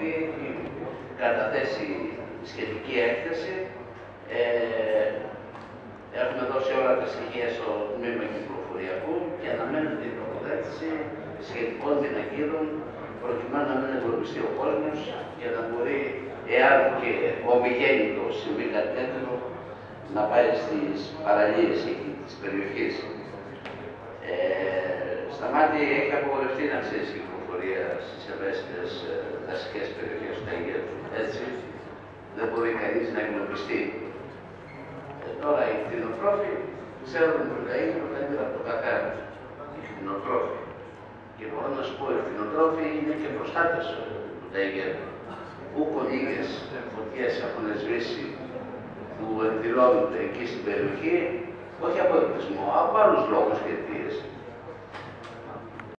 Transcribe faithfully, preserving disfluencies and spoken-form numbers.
Επιτροπή έχει καταθέσει σχετική έκθεση. Ε, έχουμε δώσει όλα τα στοιχεία στο τμήμα κυκλοφοριακού και αναμένεται η τοποθέτηση σχετικών πινακίδων προκειμένου να μην εγκλωβιστεί ο κόσμος για να μπορεί, εάν και ομιγέννητο συμβεί κάτι τέτοιο, να πάει στις παραλίες εκεί της περιοχής. Ε, στα μάτια έχει απογορευτεί να ξέρει η κυκλοφορία στις ευαίσθητες δασικές περιοχές του Αιγαίου. Έτσι, δεν μπορεί κανείς να εγκλωβιστεί. Ε, τώρα οι κτηνοτρόφοι ξέρουν ότι τα είναι πρωτεύοντα από το καθένα. Οι κτηνοτρόφοι. Και μπορώ να σου πω, οι κτηνοτρόφοι είναι και προστάτες του Αιγαίου. Ούκο λίγες φωτιές έχουν σβήσει που εκδηλώνονται εκεί στην περιοχή, όχι από εκπλησμό, από άλλους λόγους και αιτίες.